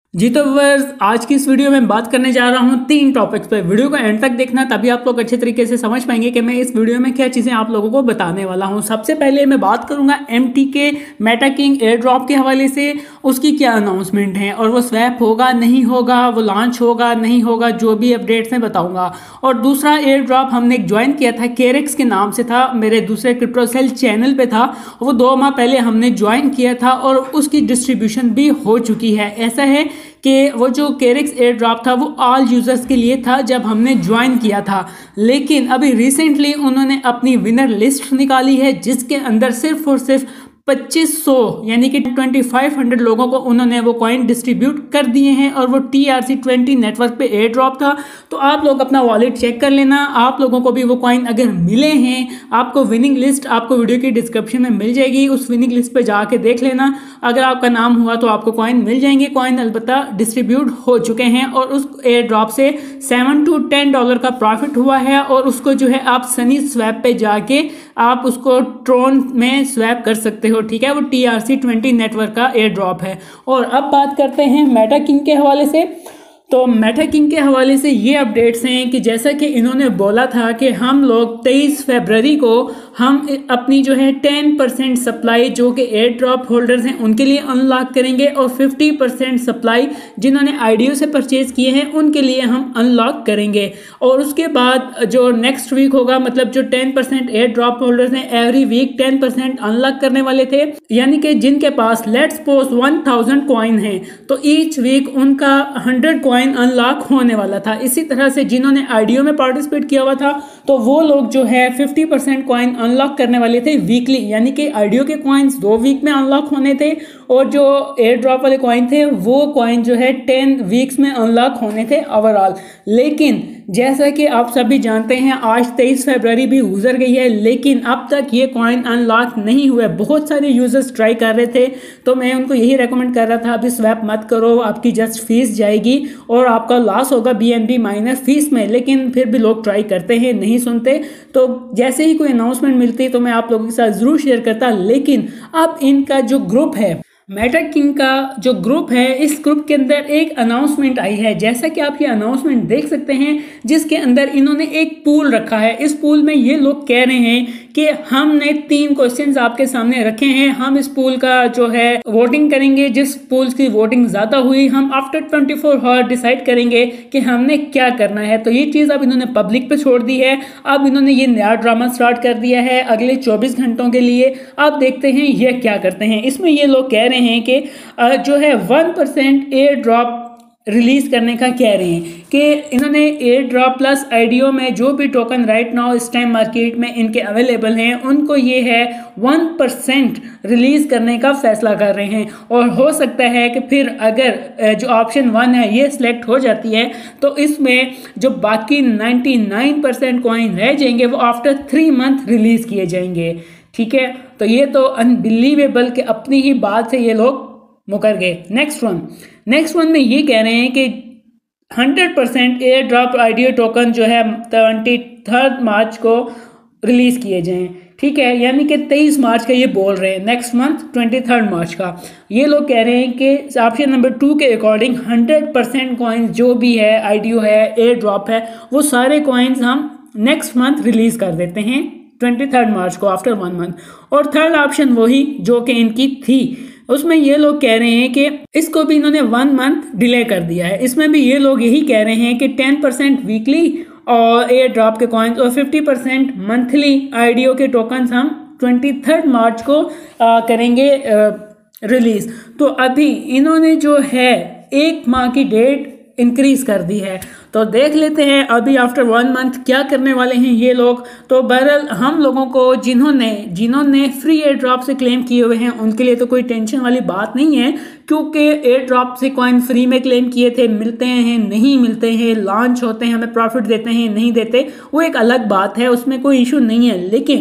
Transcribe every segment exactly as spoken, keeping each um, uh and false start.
जी तो व्यूअर्स, आज की इस वीडियो में बात करने जा रहा हूं तीन टॉपिक्स पे। वीडियो को एंड तक देखना, तभी आप लोग अच्छे तरीके से समझ पाएंगे कि मैं इस वीडियो में क्या चीज़ें आप लोगों को बताने वाला हूं। सबसे पहले मैं बात करूंगा एम टी के मेटा किंग एयर ड्रॉप के हवाले से, उसकी क्या अनाउंसमेंट है और वो स्वैप होगा नहीं होगा, वो लॉन्च होगा नहीं होगा, जो भी अपडेट्स हैं बताऊंगा। और दूसरा एयर ड्रॉप हमने ज्वाइन किया था, केरेक्स के नाम से था, मेरे दूसरे क्रिप्टो सेल चैनल पे था। वो दो माह पहले हमने ज्वाइन किया था और उसकी डिस्ट्रीब्यूशन भी हो चुकी है। ऐसा है कि वो जो केरेक्स एयर ड्रॉप था वो ऑल यूजर्स के लिए था जब हमने ज्वाइन किया था, लेकिन अभी रिसेंटली उन्होंने अपनी विनर लिस्ट निकाली है जिसके अंदर सिर्फ और सिर्फ पच्चीस सौ यानी कि पच्चीस सौ लोगों को उन्होंने वो कॉइन डिस्ट्रीब्यूट कर दिए हैं और वो T R C twenty network पे एयर ड्रॉप था। तो आप लोग अपना वॉलेट चेक कर लेना, आप लोगों को भी वो कॉइन अगर मिले हैं, आपको विनिंग लिस्ट आपको वीडियो की डिस्क्रिप्शन में मिल जाएगी, उस विनिंग लिस्ट पे जाके देख लेना। अगर आपका नाम हुआ तो आपको कॉइन मिल जाएंगे। कॉइन अलबत्ता डिस्ट्रीब्यूट हो चुके हैं और उस एयर ड्रॉप से सेवन टू टेन डॉलर का प्रॉफिट हुआ है और उसको जो है आप सनी स्वैप पे जाके आप उसको ट्रोन में स्वैप कर सकते हो। ठीक है, वो T R C twenty network का एयर ड्रॉप है। और अब बात करते हैं मेटा किंग के हवाले से। तो मेटा किंग के हवाले से ये अपडेट्स हैं कि जैसा कि इन्होंने बोला था कि हम लोग तेईस फरवरी को हम अपनी जो है टेन परसेंट सप्लाई जो कि एयर ड्रॉप होल्डर्स हैं उनके लिए अनलॉक करेंगे और फिफ्टी परसेंट सप्लाई जिन्होंने आईडीओ से परचेज किए हैं उनके लिए हम अनलॉक करेंगे। और उसके बाद जो नेक्स्ट वीक होगा, मतलब जो ten percent airdrop holders हैं every week ten percent unlock करने वाले थे, यानी कि जिनके पास let's suppose one thousand coin है तो ईच वीक उनका हंड्रेड कॉइन अनलॉक होने वाला था। इसी तरह से जिन्होंने आईडीओ में पार्टिसिपेट किया हुआ था तो वो लोग जो है फिफ्टी परसेंट कॉइन अनलॉक करने वाले थे वीकली, यानी कि आईडीओ के कॉइन्स दो वीक में अनलॉक होने थे और जो एयर ड्रॉप वाले कॉइन थे वो कॉइन जो है टेन वीक्स में अनलॉक होने थे ओवरऑल। लेकिन जैसा कि आप सभी जानते हैं आज तेईस फरवरी भी गुजर गई है लेकिन अब तक ये कॉइन अनलॉक नहीं हुए। बहुत सारे यूजर्स ट्राई कर रहे थे तो मैं उनको यही रेकमेंड कर रहा था अभी स्वैप मत करो, आपकी जस्ट फीस जाएगी और आपका लॉस होगा B N B miner fees में। लेकिन फिर भी लोग ट्राई करते हैं, नहीं सुनते। तो जैसे ही कोई अनाउंसमेंट मिलती है तो मैं आप लोगों के साथ जरूर शेयर करता। लेकिन अब इनका जो ग्रुप है, मेटा किंग का जो ग्रुप है, इस ग्रुप के अंदर एक अनाउंसमेंट आई है, जैसा कि आप ये अनाउंसमेंट देख सकते हैं, जिसके अंदर इन्होंने एक पूल रखा है। इस पूल में ये लोग कह रहे हैं कि हमने तीन क्वेश्चंस आपके सामने रखे हैं, हम इस पूल का जो है वोटिंग करेंगे, जिस पूल की वोटिंग ज्यादा हुई हम after twenty four hour decide करेंगे कि हमने क्या करना है। तो ये चीज अब इन्होंने पब्लिक पे छोड़ दी है। अब इन्होंने ये नया ड्रामा स्टार्ट कर दिया है अगले चौबीस घंटों के लिए। अब देखते हैं ये क्या करते हैं। इसमें ये लोग कह रहे हैं कि जो है one percent airdrop release करने का कह रहे हैं कि इन्होंने एयर ड्रॉप प्लस आईडीओ में जो भी टोकन राइट नाउ इस टाइम मार्केट में इनके अवेलेबल हैं उनको ये है वन परसेंट रिलीज करने का फैसला कर रहे हैं। और हो सकता है कि फिर अगर जो ऑप्शन वन है ये सिलेक्ट हो जाती है तो इसमें जो बाकी नाइन्टी नाइन परसेंट कॉइन रह जाएंगे वो आफ्टर थ्री मंथ रिलीज किए जाएंगे। ठीक है, तो ये तो अनबिलीवेबल कि अपनी ही बात से ये लोग मुकर गए। नेक्स्ट वन नेक्स्ट वन में ये कह रहे हैं कि hundred percent airdrop IDO token जो है ट्वेंटी थर्ड मार्च को रिलीज किए जाएं। ठीक है, यानी कि तेईस मार्च का ये बोल रहे हैं, next month twenty third March का। ये लोग कह रहे हैं कि ऑप्शन नंबर टू के अकॉर्डिंग हंड्रेड परसेंट कॉइन्स जो भी है, आईडीओ है, एयर ड्रॉप है, वो सारे कॉइन्स हम नेक्स्ट मंथ रिलीज कर देते हैं ट्वेंटी थर्ड मार्च को आफ्टर वन मंथ। और थर्ड ऑप्शन वही जो कि इनकी थी, उसमें ये लोग कह रहे हैं कि इसको भी इन्होंने वन मंथ डिले कर दिया है। इसमें भी ये लोग यही कह रहे हैं कि टेन परसेंट वीकली और एयर ड्रॉप के कॉइन्स और फिफ्टी परसेंट मंथली आईडीओ के टोकन्स हम ट्वेंटी थर्ड मार्च को आ, करेंगे रिलीज। तो अभी इन्होंने जो है एक माह की डेट इंक्रीज कर दी है। तो देख लेते हैं अभी आफ्टर वन मंथ क्या करने वाले हैं ये लोग। तो बहरहाल हम लोगों को जिन्होंने जिन्होंने फ्री एयर ड्रॉप से क्लेम किए हुए हैं उनके लिए तो कोई टेंशन वाली बात नहीं है, क्योंकि एयर ड्रॉप से कॉइन फ्री में क्लेम किए थे, मिलते हैं नहीं मिलते हैं, लॉन्च होते हैं हमें प्रॉफिट देते हैं नहीं देते, वो एक अलग बात है, उसमें कोई इशू नहीं है। लेकिन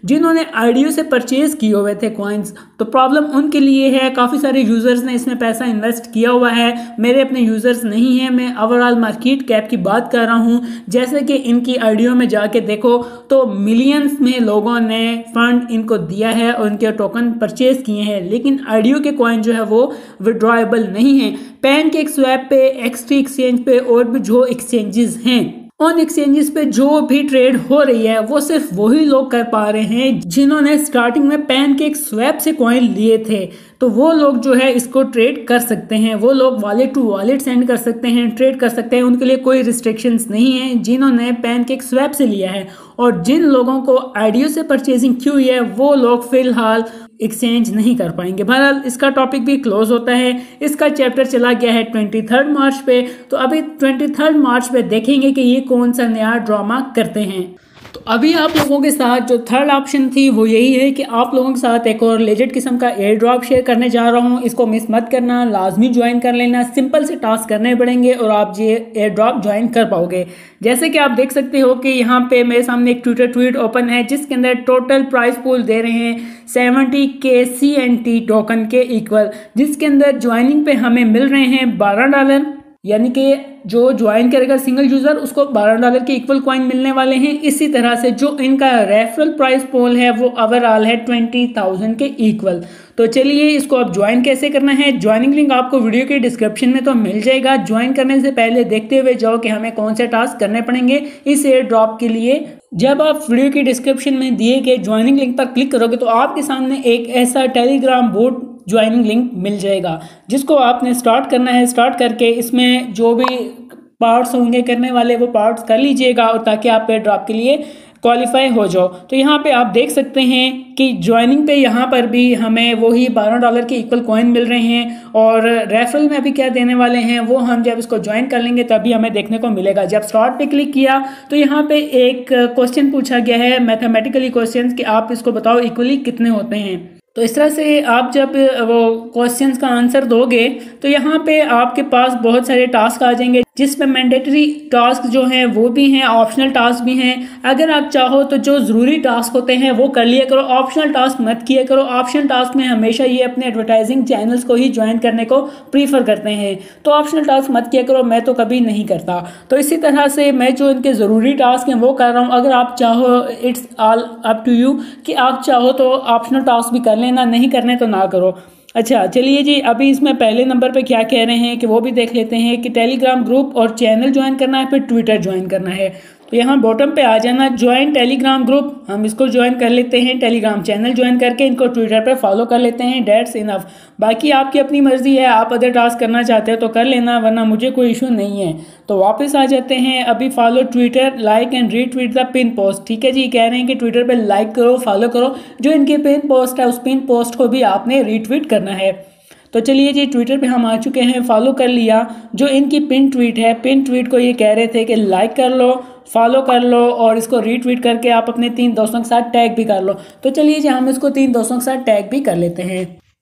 जिन्होंने आईडीओ से परचेज किए हुए थे कॉइन्स। तो प्रॉब्लम उनके लिए है, काफ़ी सारे यूज़र्स ने इसमें पैसा इन्वेस्ट किया हुआ है, मेरे अपने यूज़र्स नहीं हैं। मैं ओवरऑल मार्केट कैप की बात कर रहा हूँ। जैसे कि इनकी आईडीओ में जाके देखो तो मिलियंस में लोगों ने फंड इनको दिया है और इनके टोकन परचेज किए हैं, लेकिन आईडीओ के कॉइन जो है वो विड्रॉएबल नहीं है। पैनकेक स्वैप पे, एक्सटी एक्सचेंज पे और भी जो एक्सचेंजेस हैं, उन एक्सचेंजेस पे जो भी ट्रेड हो रही है वो सिर्फ वही लोग कर पा रहे हैं जिन्होंने स्टार्टिंग में पैनकेक स्वैप से कॉइन लिए थे। तो वो लोग जो है इसको ट्रेड कर सकते हैं, वो लोग वॉलेट टू वॉलेट सेंड कर सकते हैं, ट्रेड कर सकते हैं, उनके लिए कोई रिस्ट्रिक्शंस नहीं है जिन्होंने पैनकेक स्वैप से लिया है। और जिन लोगों को आईडीओ से परचेजिंग की हुई है वो लोग फिलहाल एक्सचेंज नहीं कर पाएंगे। बहरहाल इसका टॉपिक भी क्लोज होता है। इसका चैप्टर चला गया है ट्वेंटी थर्ड मार्च पे। तो अभी ट्वेंटी थर्ड मार्च पे देखेंगे कि ये कौन सा नया ड्रामा करते हैं। तो अभी आप लोगों के साथ जो थर्ड ऑप्शन थी वो यही है कि आप लोगों के साथ एक और लेजेंड किस्म का एयर ड्रॉप शेयर करने जा रहा हूँ। इसको मिस मत करना, लाजमी ज्वाइन कर लेना। सिंपल से टास्क करने पड़ेंगे और आप ये एयर ड्रॉप ज्वाइन कर पाओगे। जैसे कि आप देख सकते हो कि यहाँ पे मेरे सामने एक ट्विटर ट्वीट ओपन है जिसके अंदर टोटल प्राइस पूल दे रहे हैं सेवेंटी के सी एन टी टोकन के इक्वल, जिसके अंदर ज्वाइनिंग पे हमें मिल रहे हैं बारह डॉलर, यानी कि जो ज्वाइन करेगा सिंगल यूज़र उसको बारह डॉलर के इक्वल कॉइन मिलने वाले हैं। इसी तरह से जो इनका रेफरल प्राइस पोल है वो ओवरऑल है ट्वेंटी थाउजेंड के इक्वल। तो चलिए इसको अब ज्वाइन कैसे करना है। ज्वाइनिंग लिंक आपको वीडियो के डिस्क्रिप्शन में तो मिल जाएगा। ज्वाइन करने से पहले देखते हुए जाओ कि हमें कौन से टास्क करने पड़ेंगे इस एयर ड्रॉप के लिए। जब आप वीडियो के डिस्क्रिप्शन में दिए गए ज्वाइनिंग लिंक पर क्लिक करोगे तो आपके सामने एक ऐसा टेलीग्राम बोट ज्वाइनिंग लिंक मिल जाएगा जिसको आपने स्टार्ट करना है। स्टार्ट करके इसमें जो भी पार्ट्स होंगे करने वाले वो पार्ट्स कर लीजिएगा और ताकि आप एयर ड्रॉप के लिए क्वालिफाई हो जाओ। तो यहाँ पे आप देख सकते हैं कि ज्वाइनिंग पे यहाँ पर भी हमें वही बारह डॉलर के इक्वल कॉइन मिल रहे हैं और रेफरल में अभी क्या देने वाले हैं वो हम जब इसको ज्वाइन कर लेंगे तभी हमें देखने को मिलेगा। जब स्टार्ट पे क्लिक किया तो यहाँ पे एक क्वेश्चन पूछा गया है, मैथमेटिकली क्वेश्चन, कि आप इसको बताओ इक्वली कितने होते हैं। तो इस तरह से आप जब वो क्वेश्चंस का आंसर दोगे तो यहाँ पे आपके पास बहुत सारे टास्क आ जाएंगे जिसमें मैंडेटरी टास्क जो हैं वो भी हैं, ऑप्शनल टास्क भी हैं। अगर आप चाहो तो जो ज़रूरी टास्क होते हैं वो कर लिया करो, ऑप्शनल टास्क मत किया करो। ऑप्शनल टास्क में हमेशा ये अपने एडवर्टाइजिंग चैनल्स को ही ज्वाइन करने को प्रीफर करते हैं, तो ऑप्शनल टास्क मत किया करो, मैं तो कभी नहीं करता। तो इसी तरह से मैं जो इनके ज़रूरी टास्क हैं वो कर रहा हूँ। अगर आप चाहो it's all up to you कि आप चाहो तो ऑप्शनल टास्क भी कर लेना, नहीं करने तो ना करो। अच्छा चलिए जी, अभी इसमें पहले नंबर पे क्या कह रहे हैं कि वो भी देख लेते हैं कि टेलीग्राम ग्रुप और चैनल ज्वाइन करना है, फिर ट्विटर ज्वाइन करना है। तो यहाँ बॉटम पे आ जाना, ज्वाइन टेलीग्राम ग्रुप, हम इसको ज्वाइन कर लेते हैं। टेलीग्राम चैनल ज्वाइन करके इनको ट्विटर पे फॉलो कर लेते हैं। That's enough. बाकी आपकी अपनी मर्जी है, आप अदर टास्क करना चाहते हो तो कर लेना, वरना मुझे कोई इशू नहीं है। तो वापस आ जाते हैं। अभी follow Twitter, like and retweet the pin post. ठीक है जी, कह रहे हैं कि ट्विटर पे लाइक करो, फॉलो करो, जो इनकी पिन पोस्ट है उस पिन पोस्ट को भी आपने रीट्वीट करना है। तो चलिए जी, ट्विटर पे हम आ चुके हैं, फॉलो कर लिया। जो इनकी पिन ट्वीट है, पिन ट्वीट को ये कह रहे थे कि लाइक कर लो, फॉलो कर लो और इसको रीट्वीट करके आप अपने तीन दोस्तों के साथ टैग भी कर लो। तो चलिए जी, हम इसको तीन दोस्तों के साथ टैग भी कर लेते हैं।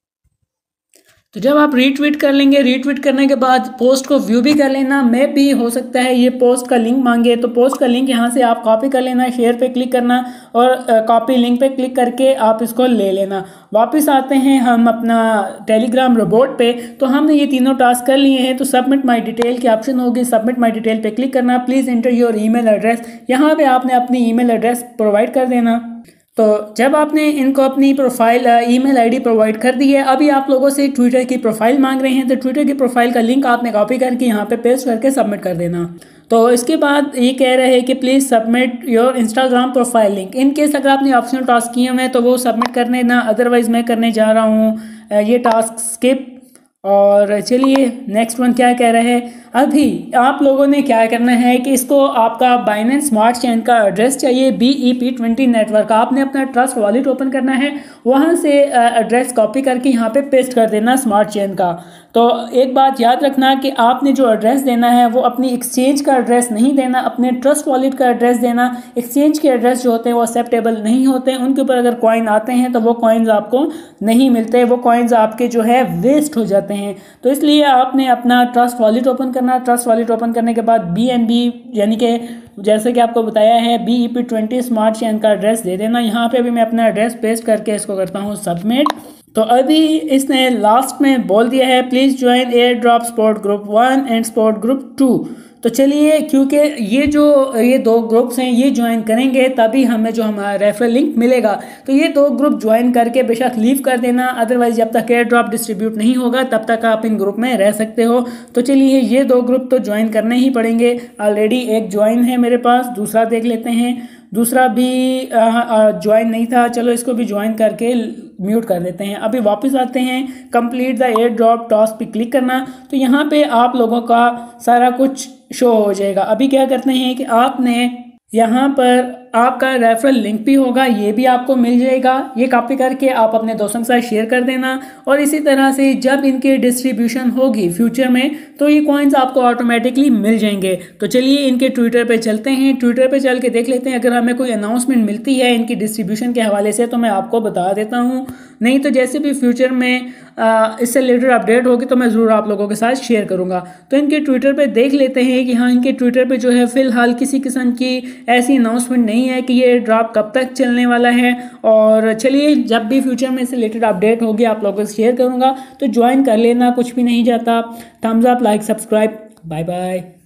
तो जब आप रीट्वीट कर लेंगे, रीट्वीट करने के बाद पोस्ट को व्यू भी कर लेना। मैं भी हो सकता है ये पोस्ट का लिंक मांगे, तो पोस्ट का लिंक यहाँ से आप कॉपी कर लेना, शेयर पे क्लिक करना और कॉपी लिंक पे क्लिक करके आप इसको ले लेना। वापस आते हैं हम अपना टेलीग्राम रोबोट पे। तो हमने ये तीनों टास्क कर लिए हैं। तो सबमिट माई डिटेल की ऑप्शन होगी, सबमिट माई डिटेल पे क्लिक करना। Please enter your email address, यहाँ पे आपने अपनी ईमेल एड्रेस प्रोवाइड कर देना। तो जब आपने इनको अपनी प्रोफाइल ईमेल आईडी प्रोवाइड कर दी है, अभी आप लोगों से ट्विटर की प्रोफाइल मांग रहे हैं। तो ट्विटर की प्रोफाइल का लिंक आपने कॉपी करके यहाँ पे पेस्ट करके सबमिट कर देना। तो इसके बाद ये कह रहे हैं कि please submit your Instagram profile link. In case अगर आपने ऑप्शनल टास्क किए हुए हैं तो वो सबमिट करने ना, अदरवाइज मैं करने जा रहा हूँ ये टास्क स्किप। और चलिए नेक्स्ट वन क्या कह रहे हैं। अभी आप लोगों ने क्या करना है कि इसको आपका बाइनेंस स्मार्ट चेन का एड्रेस चाहिए, B E P twenty network. आपने अपना ट्रस्ट वॉलेट ओपन करना है, वहाँ से एड्रेस कॉपी करके यहाँ पे पेस्ट कर देना स्मार्ट चेन का। तो एक बात याद रखना कि आपने जो एड्रेस देना है वो अपनी एक्सचेंज का एड्रेस नहीं देना, अपने ट्रस्ट वॉलेट का एड्रेस देना। एक्सचेंज के एड्रेस जो होते हैं वो एक्सेप्टेबल नहीं होते हैं, उनके ऊपर अगर कॉइन आते हैं तो वो कॉइन्स आपको नहीं मिलते, वो कॉइन्स आपके जो है वेस्ट हो जाते हैं। तो इसलिए आपने अपना ट्रस्ट वॉलेट ओपन करना करना। ट्रस्ट वॉलेट ओपन करने के बाद बी एन बी यानी कि जैसे कि आपको बताया है B E P twenty smart chain का एड्रेस दे देना। यहाँ पे भी मैं अपना एड्रेस पेस्ट करके इसको करता हूँ सबमिट। तो अभी इसने लास्ट में बोल दिया है please join airdrop support group one and support group two. तो चलिए, क्योंकि ये जो ये दो ग्रुप्स हैं ये ज्वाइन करेंगे तभी हमें जो हमारा रेफरल लिंक मिलेगा। तो ये दो ग्रुप ज्वाइन करके बेशक लीव कर देना, अदरवाइज जब तक एयर ड्रॉप डिस्ट्रीब्यूट नहीं होगा तब तक आप इन ग्रुप में रह सकते हो। तो चलिए, ये दो ग्रुप तो ज्वाइन करने ही पड़ेंगे। ऑलरेडी एक ज्वाइन है मेरे पास, दूसरा देख लेते हैं। दूसरा भी ज्वाइन नहीं था, चलो इसको भी ज्वाइन करके म्यूट कर देते हैं। अभी वापस आते हैं, complete the air drop task पे क्लिक करना। तो यहाँ पे आप लोगों का सारा कुछ शो हो जाएगा। अभी क्या करते हैं कि आपने यहाँ पर आपका रेफरल लिंक भी होगा, ये भी आपको मिल जाएगा। ये कॉपी करके आप अपने दोस्तों के साथ शेयर कर देना और इसी तरह से जब इनकी डिस्ट्रीब्यूशन होगी फ्यूचर में तो ये कॉइन्स आपको ऑटोमेटिकली मिल जाएंगे। तो चलिए इनके ट्विटर पे चलते हैं, ट्विटर पे चल के देख लेते हैं। अगर हमें कोई अनाउंसमेंट मिलती है इनकी डिस्ट्रीब्यूशन के हवाले से तो मैं आपको बता देता हूँ, नहीं तो जैसे भी फ्यूचर में आ, इससे रिलेटेड अपडेट होगी तो मैं ज़रूर आप लोगों के साथ शेयर करूँगा। तो इनके ट्विटर पे देख लेते हैं कि हाँ, इनके ट्विटर पे जो है फ़िलहाल किसी किस्म की ऐसी अनाउंसमेंट नहीं है कि ये ड्रॉप कब तक चलने वाला है। और चलिए, जब भी फ्यूचर में इससे रिलेटेड अपडेट होगी आप लोगों से शेयर करूँगा। तो ज्वाइन कर लेना, कुछ भी नहीं जाता। Thumbs up, like, subscribe, bye bye.